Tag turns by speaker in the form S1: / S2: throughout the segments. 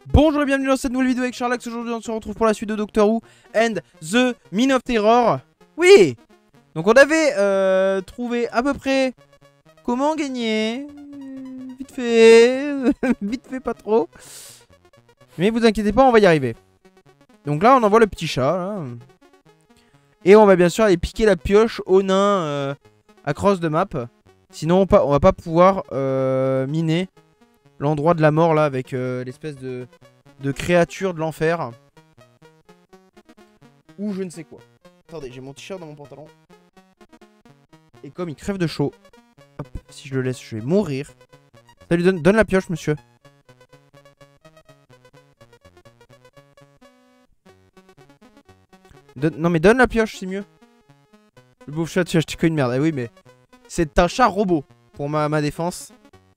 S1: Bonjour et bienvenue dans cette nouvelle vidéo avec Sherlock. Aujourd'hui on se retrouve pour la suite de Doctor Who and the Mine of Terror. Oui. Donc on avait trouvé à peu près comment gagner. Vite fait. Vite fait pas trop. Mais vous inquiétez pas, on va y arriver. Donc là on envoie le petit chat là. Et on va bien sûr aller piquer la pioche au nain across the map. Sinon on va pas pouvoir miner l'endroit de la mort là avec l'espèce de créature de l'enfer. Ou je ne sais quoi. Attendez, j'ai mon t-shirt dans mon pantalon. Et comme il crève de chaud, hop, si je le laisse, je vais mourir. Ça lui donne la pioche, monsieur. Non mais donne la pioche, c'est mieux. Le pauvre chat, tu as acheté que une merde. Eh oui, mais c'est un chat robot pour ma défense.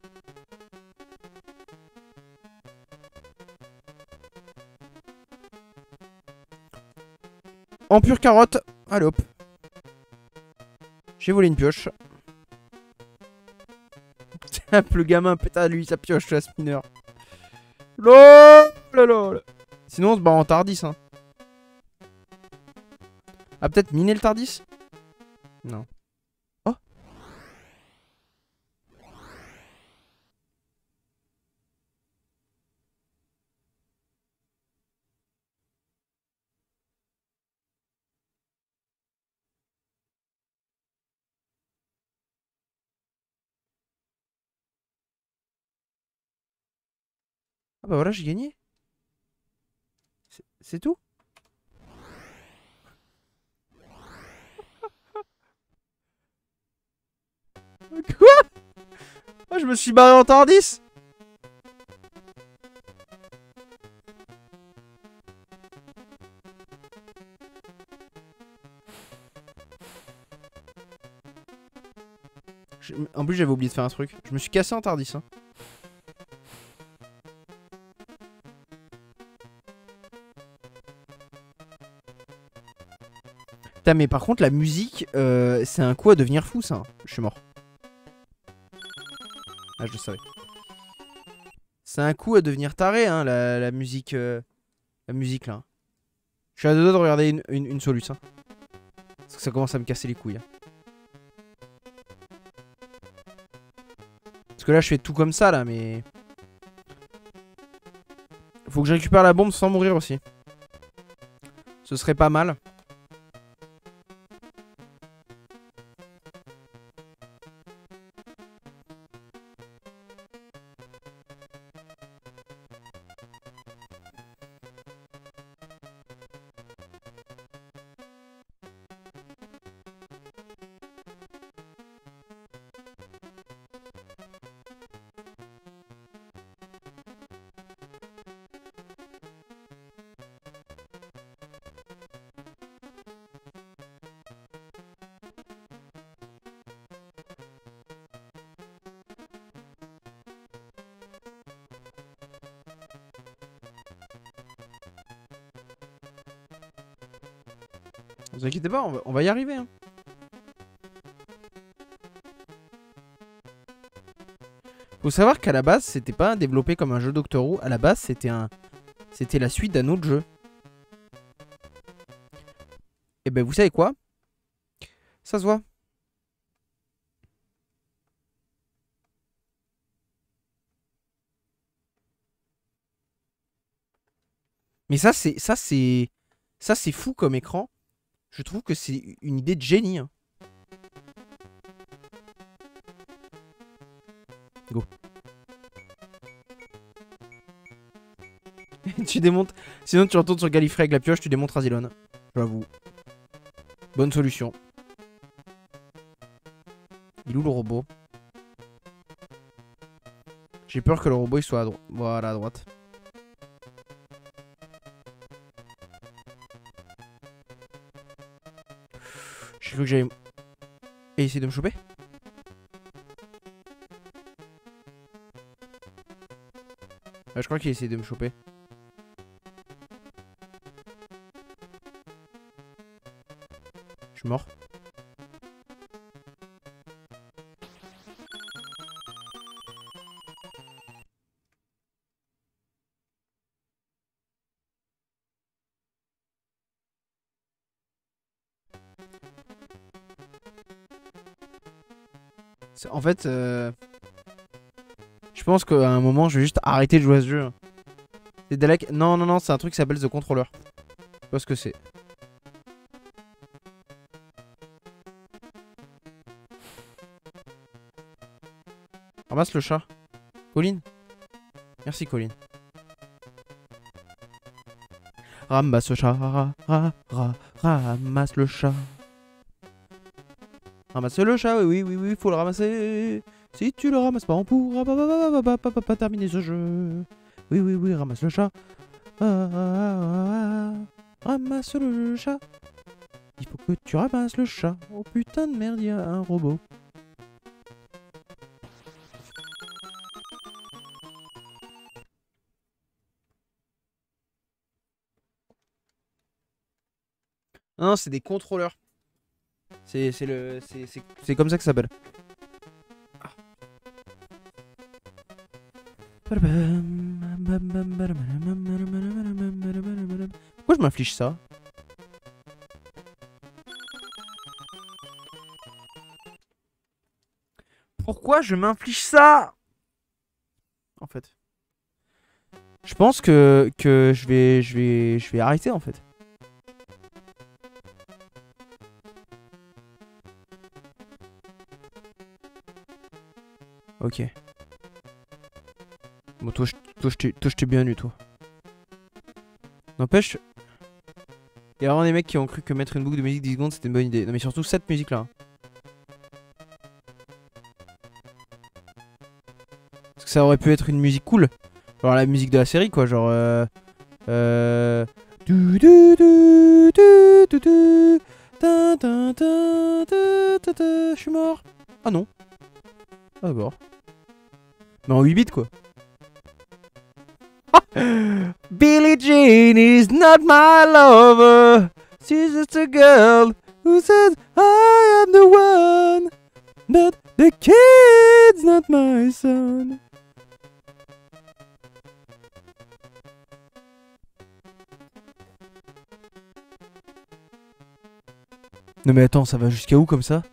S1: En pure carotte. Allez hop. J'ai volé une pioche. Le gamin, putain, lui, sa pioche, la spinner. Lol. Sinon, on se bat en Tardis. Hein. Ah, peut-être miner le Tardis? Non. Oh. Ah bah voilà, j'ai gagné. C'est tout? Quoi? Oh, je me suis barré en Tardis. En plus, j'avais oublié de faire un truc. Je me suis cassé en Tardis. Hein. Putain, mais par contre, la musique, c'est un coup à devenir fou, ça. Hein. Je suis mort. Ah, je le savais. C'est un coup à devenir taré, hein, la musique. La musique, là. Je suis à deux doigts de regarder une soluce. Hein. Parce que ça commence à me casser les couilles. Hein. Parce que là, je fais tout comme ça, là, mais... Faut que je récupère la bombe sans mourir aussi. Ce serait pas mal. Vous inquiétez pas, on va y arriver. Hein. Faut savoir qu'à la base, c'était pas développé comme un jeu Doctor Who. À la base, c'était la suite d'un autre jeu. Et ben, vous savez quoi? Ça se voit. Mais ça c'est fou comme écran. Je trouve que c'est une idée de génie. Hein. Go. Tu démontes. Sinon, tu retournes sur Gallifrey avec la pioche, tu démontes Razilon. J'avoue. Bonne solution. Il est où le robot? J'ai peur que le robot il soit à droite. Voilà, à droite. J'ai cru que j'allais... Et essayer de me choper? Je crois qu'il essaie de me choper. Je suis mort. En fait, je pense qu'à un moment, je vais juste arrêter de jouer à ce jeu. C'est Dalek. Non, non, non, c'est un truc qui s'appelle The Controller. Je sais pas ce que c'est. Ramasse le chat. Colline. Merci, Colline. Ramasse le chat. Ramasse le chat. Ramasse le chat, oui, oui, oui, faut le ramasser. Si tu le ramasses pas, on pourra pas terminer ce jeu. Oui, oui, oui, ramasse le chat. Ramasse le chat. Il faut que tu ramasses le chat. Oh putain de merde, il y a un robot. Non, c'est des contrôleurs. C'est comme ça que ça s'appelle. Pourquoi je m'inflige ça? Pourquoi je m'inflige ça? En fait. Je pense que je vais arrêter en fait. Ok. Bon, toi, je t'ai bien eu, toi. N'empêche, il y a vraiment des mecs qui ont cru que mettre une boucle de musique 10 secondes c'était une bonne idée. Non, mais surtout cette musique là. Parce que ça aurait pu être une musique cool. Genre la musique de la série, quoi. Genre. Je suis mort. Ah non. Ah d'abord. Mais en 8 bits, quoi. Billie Jean is not my lover. She's just a girl who says I am the one. But the kid's not my son. Non mais attends, ça va jusqu'à où comme ça?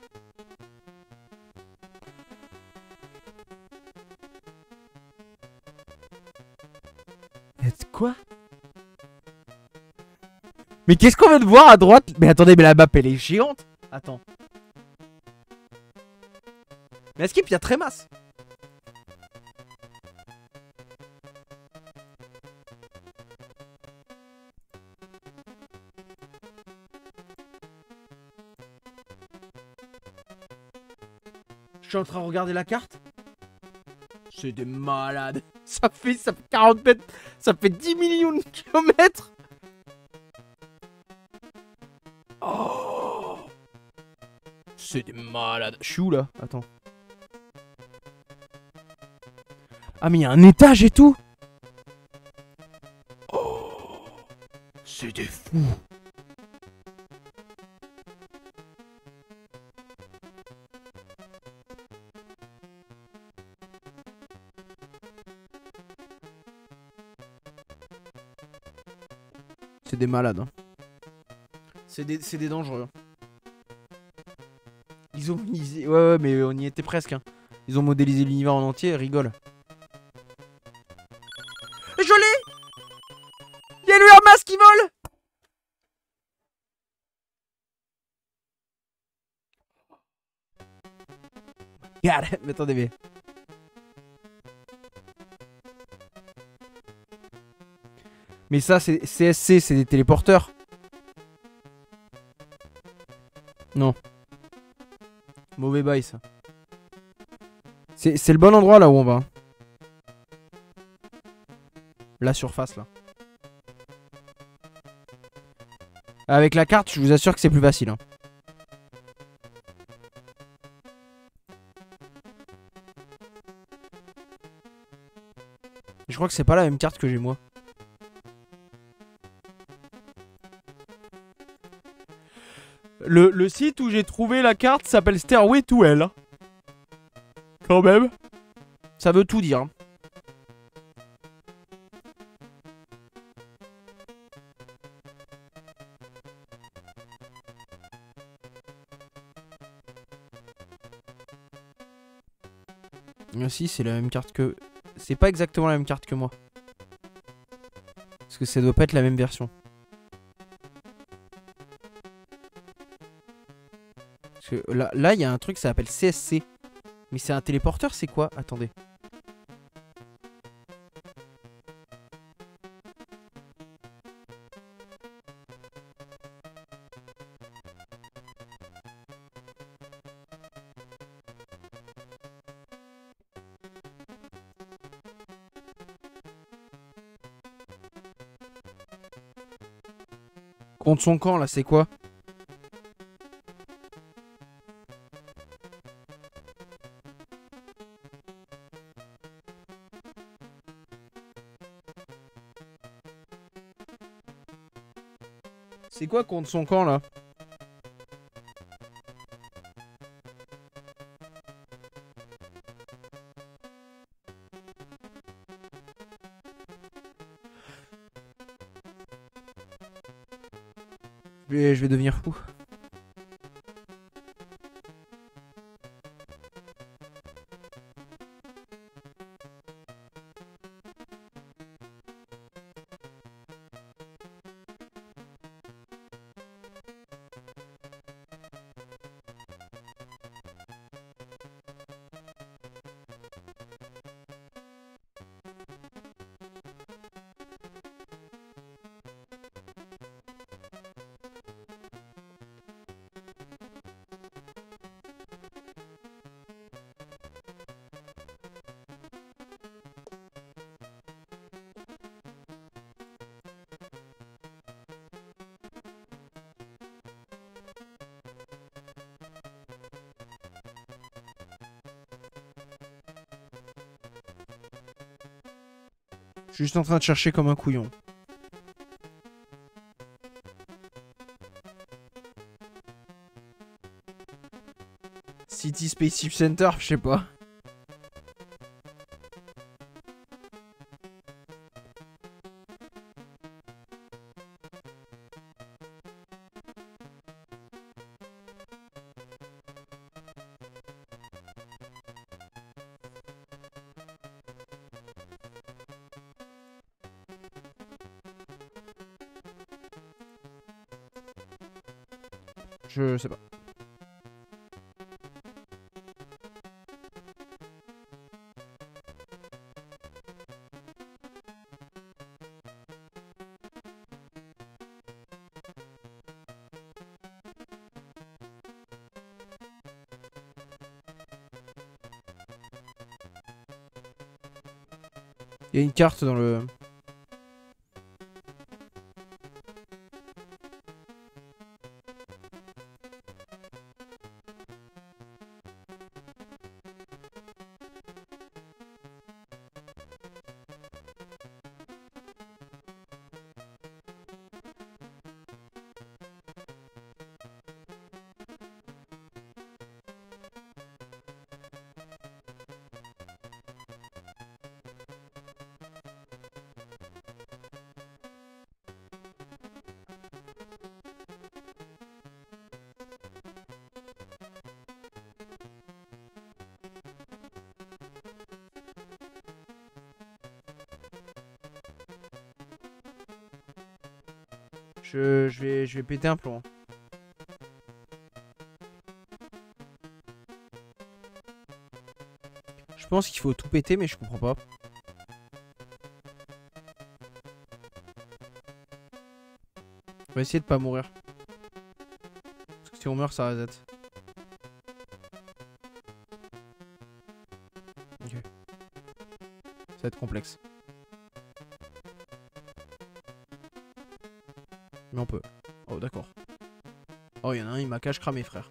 S1: Quoi? Mais qu'est-ce qu'on vient de voir à droite? Mais attendez, mais la map elle est géante. Attends. Mais à Skip, il y a très masse. Je suis en train de regarder la carte. C'est des malades. Ça fait 40 mètres. Ça fait 10 millions de kilomètres. Oh. C'est des malades. Je suis où là? Attends. Ah mais il y a un étage et tout. Oh. C'est des fous. C'est des malades. Hein. C'est des dangereux. Ils ont modélisé... Ouais, mais on y était presque. Hein. Ils ont modélisé l'univers en entier, rigole. Je l'ai! Y'a le Hermas qui vole! Regarde, mais attendez, mais... Mais ça, c'est CSC, c'est des téléporteurs. Non. Mauvais bail, ça. C'est le bon endroit, là où on va. La surface, là. Avec la carte, je vous assure que c'est plus facile. Hein. Je crois que c'est pas la même carte que j'ai, moi. Le site où j'ai trouvé la carte s'appelle Stairway to Hell. Quand même. Ça veut tout dire. Si, c'est la même carte que... C'est pas exactement la même carte que moi. Parce que ça doit pas être la même version. Parce que là, il y a un truc, ça s'appelle CSC. Mais c'est un téléporteur, c'est quoi? Attendez. Contre son camp, là, c'est quoi? C'est quoi contre son camp, là? Je vais devenir fou. Je suis juste en train de chercher comme un couillon. City Spaceship Center, je sais pas. Je sais pas. Il y a une carte dans le... Je vais péter un plomb. Je pense qu'il faut tout péter, mais je comprends pas. On va essayer de pas mourir. Parce que si on meurt, ça reset. Ok. Ça va être complexe. Mais on peut. Oh, d'accord. Oh, il y en a un, il m'a cache cramé, frère.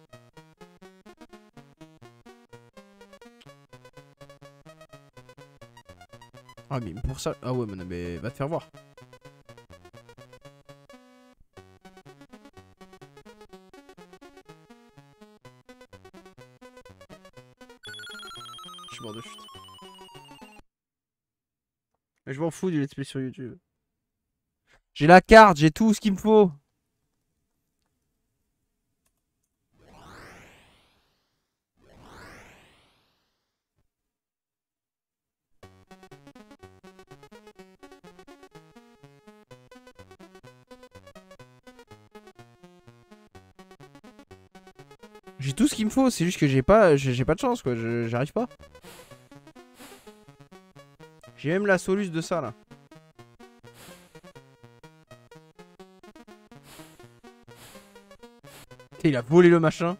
S1: Ah, mais pour ça... Ah ouais, mais va te faire voir. Je suis mort de chute. Mais je m'en fous du let's play sur YouTube. J'ai la carte, j'ai tout ce qu'il me faut. J'ai tout ce qu'il me faut, c'est juste que j'ai pas de chance quoi, j'arrive pas. J'ai même la soluce de ça là. Il a volé le machin.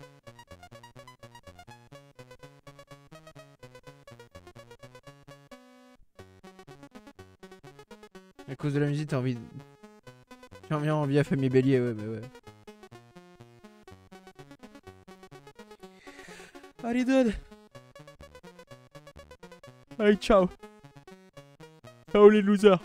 S1: À cause de la musique, t'as envie de... J'ai envie à faire mes béliers, ouais, bah ouais. Allez, Dad. Allez, ciao. Ciao les losers.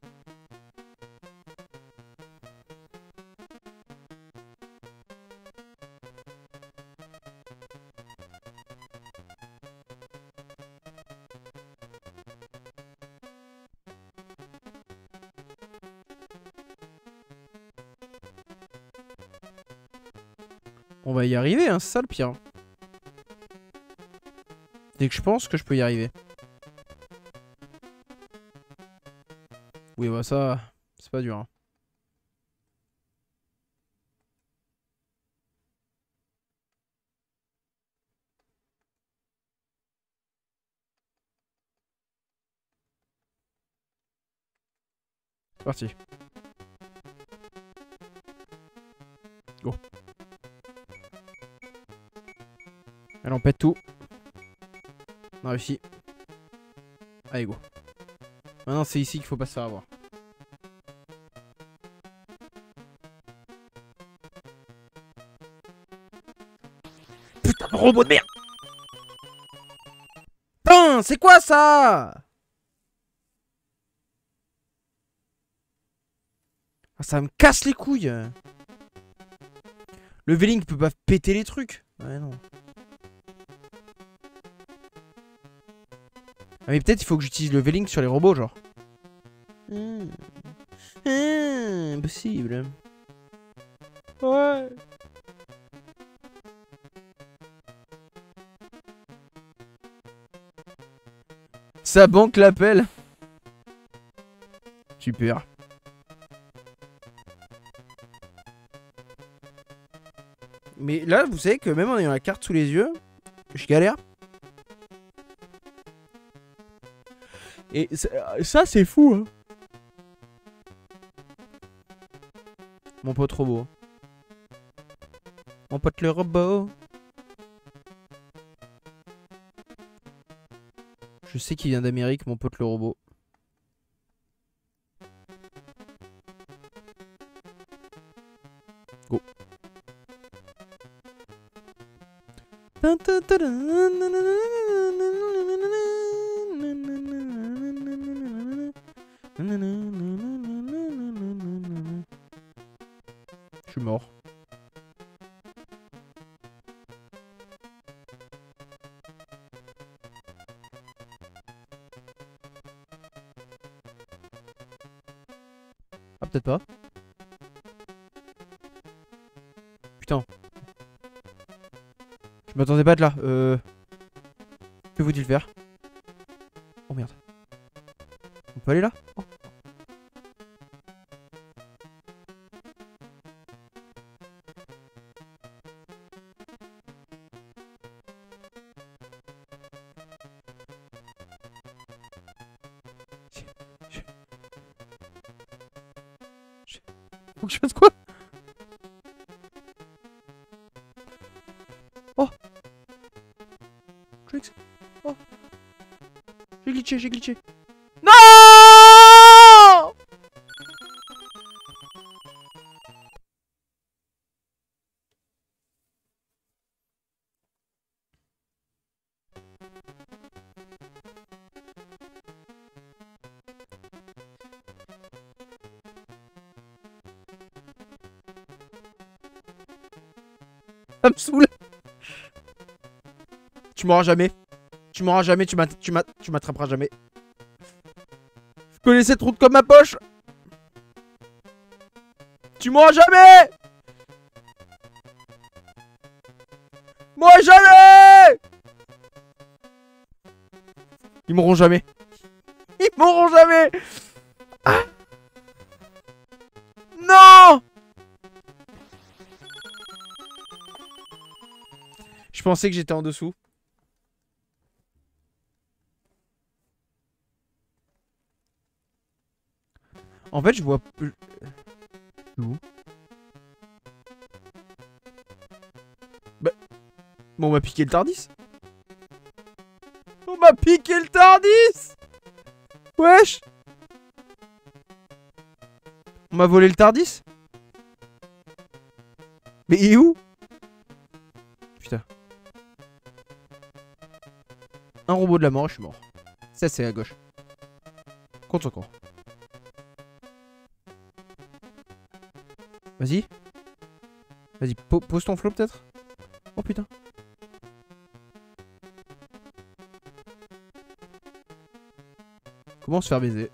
S1: On va y arriver, hein, c'est ça le pire. Dès que je pense que je peux y arriver. Oui, bah ça, c'est pas dur. Hein. C'est parti. Go. Allez, on pète tout. On a réussi. Allez, go. Maintenant, c'est ici qu'il faut pas se faire avoir. Putain, robot de merde! Putain, c'est quoi ça? Ah, ça me casse les couilles. Le V-Link peut pas péter les trucs. Ouais, non. Ah, mais peut-être il faut que j'utilise le V-Link sur les robots, genre. Impossible. Ouais. Sa banque l'appelle. Super. Mais là, vous savez que même en ayant la carte sous les yeux, je galère. Et ça c'est fou, hein. Mon pote robot. Mon pote le robot. Je sais qu'il vient d'Amérique, mon pote le robot. Go. Je suis mort. Ah, peut-être pas. Putain. Je m'attendais pas de là. Que faut-il faire? Oh merde. On peut aller là? Oh. Faut que je fasse quoi? Oh! Tricks! Oh! J'ai glitché, j'ai glitché! Non! Ça me saoule! Tu m'auras jamais. Tu m'auras jamais, tu m'attraperas jamais. Je connais cette route comme ma poche. Tu m'auras jamais. Moi jamais. Ils m'auront jamais. Ils m'auront jamais. Ah. Non. Je pensais que j'étais en dessous. En fait, je vois... Où? Bah... Bon, on m'a piqué le Tardis. On m'a piqué le Tardis. Wesh. On m'a volé le Tardis. Mais il est où? Putain. Un robot de la mort et je suis mort. Ça, c'est à gauche. Compte encore. Vas-y. Vas-y, pose ton flow peut-être. Oh putain. Comment se faire baiser?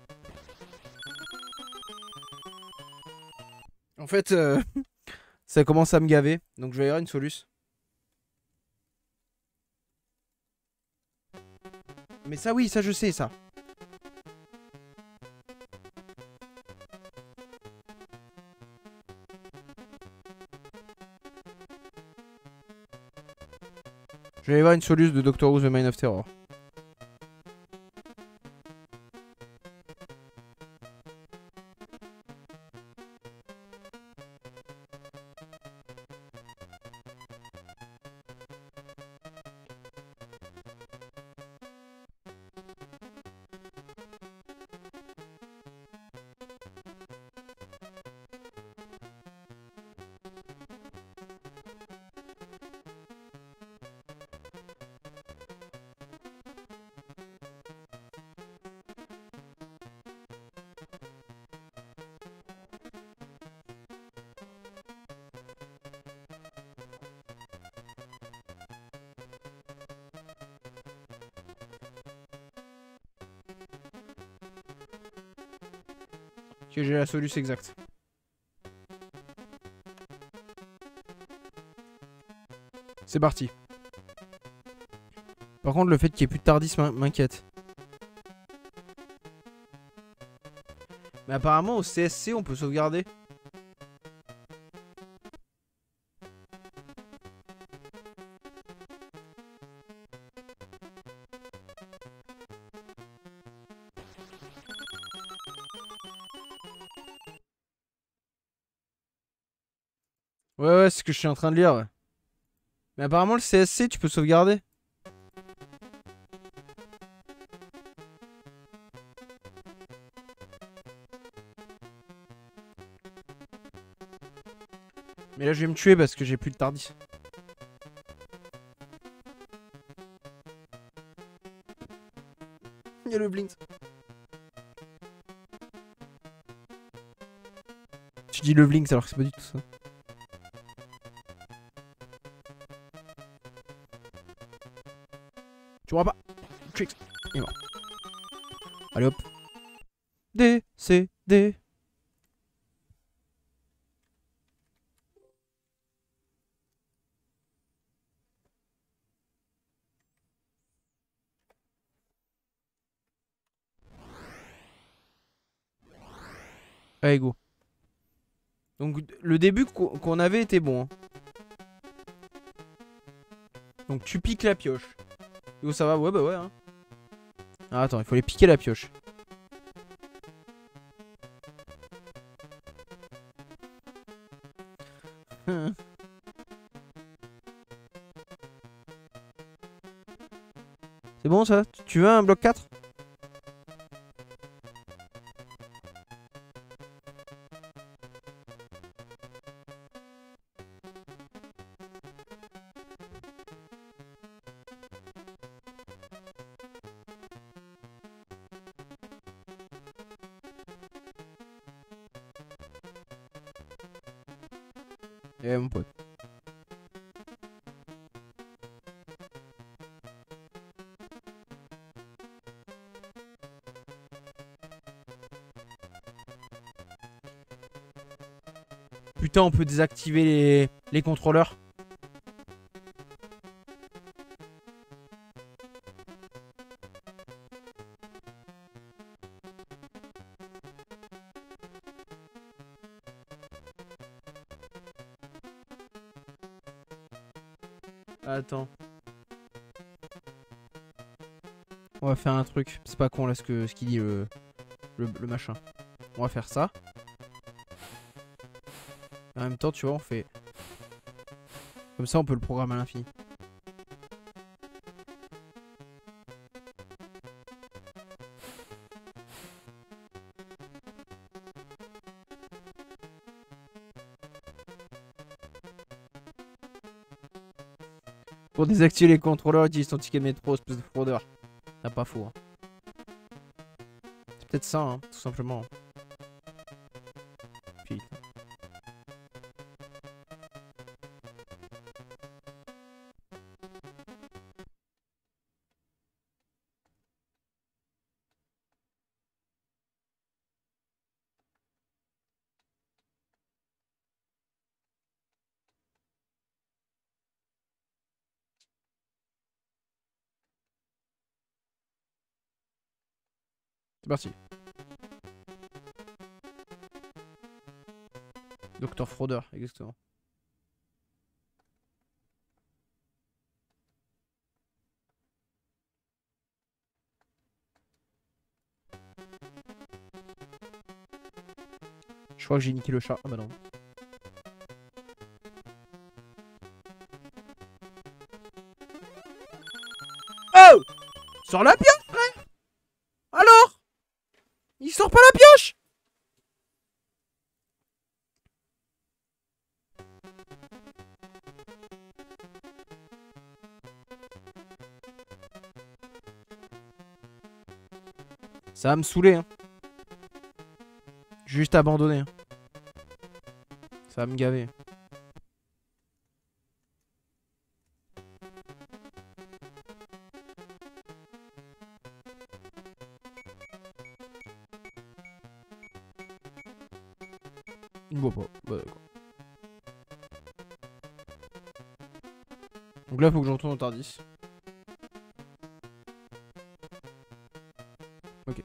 S1: En fait, ça commence à me gaver. Donc je vais y avoir une soluce. Mais ça oui, ça je sais ça. Je vais aller voir une soluce de Doctor Who The Mine of Terror. Ok, j'ai la soluce exacte. C'est parti. Par contre, le fait qu'il n'y ait plus de Tardis m'inquiète. Mais apparemment, au CSC, on peut sauvegarder. Ouais, c'est ce que je suis en train de lire, ouais. Mais apparemment, le CSC, tu peux sauvegarder. Mais là, je vais me tuer parce que j'ai plus de Tardis. Il y a le Blinks. Tu dis le Blinks alors que c'est pas du tout ça. Tu vois pas. Tricks. Il est mort. Allez hop. D, C, D. Allez, go. Donc, le début qu'on avait était bon. Hein. Donc, tu piques la pioche. Yo, ça va? Ouais, bah ouais. Hein. Ah, attends, il faut aller piquer la pioche. C'est bon ça? Tu veux un bloc 4? Eh mon pote. Putain, on peut désactiver les contrôleurs. Attends. On va faire un truc. C'est pas con là ce qu'il dit le machin. On va faire ça. En même temps, tu vois, on fait... Comme ça, on peut le programmer à l'infini. Pour désactiver les contrôleurs, utilise ton ticket de métro, espèce de fraudeur. T'as pas faux. Hein. C'est peut-être ça, hein, tout simplement. Putain. C'est parti. Docteur Fraudeur, exactement. Je crois que j'ai niqué le chat. Ah bah non. Oh! Sors la pioche, frère! Alors? Il sort pas la pioche! Ça va me saouler, hein. Juste abandonner. Hein. Ça va me gaver. Il me voit pas. Bah, d'accord. Donc là, faut que je retourne au Tardis. Ok.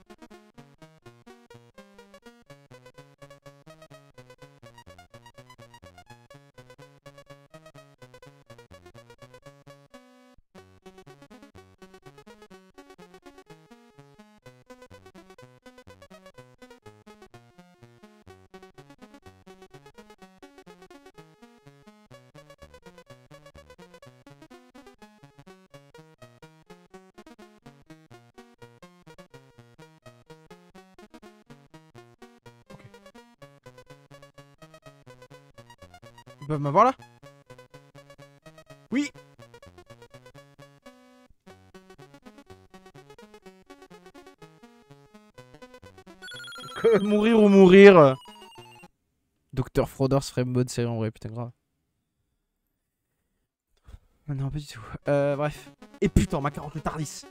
S1: Ils peuvent m'avoir là? Oui! Mourir ou mourir. Docteur Fraudeur serait une bonne série en vrai, putain grave. Non, pas du tout. Bref. Et putain, ma carotte, le Tardis.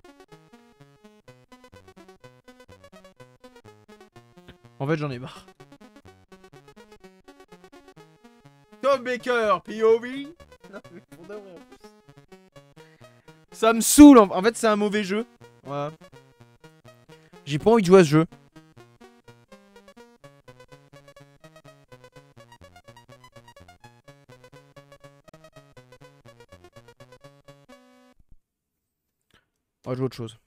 S1: En fait, j'en ai marre. Tom Baker, POV. Ça me saoule. En fait, c'est un mauvais jeu. Voilà. J'ai pas envie de jouer à ce jeu. On va jouer à autre chose.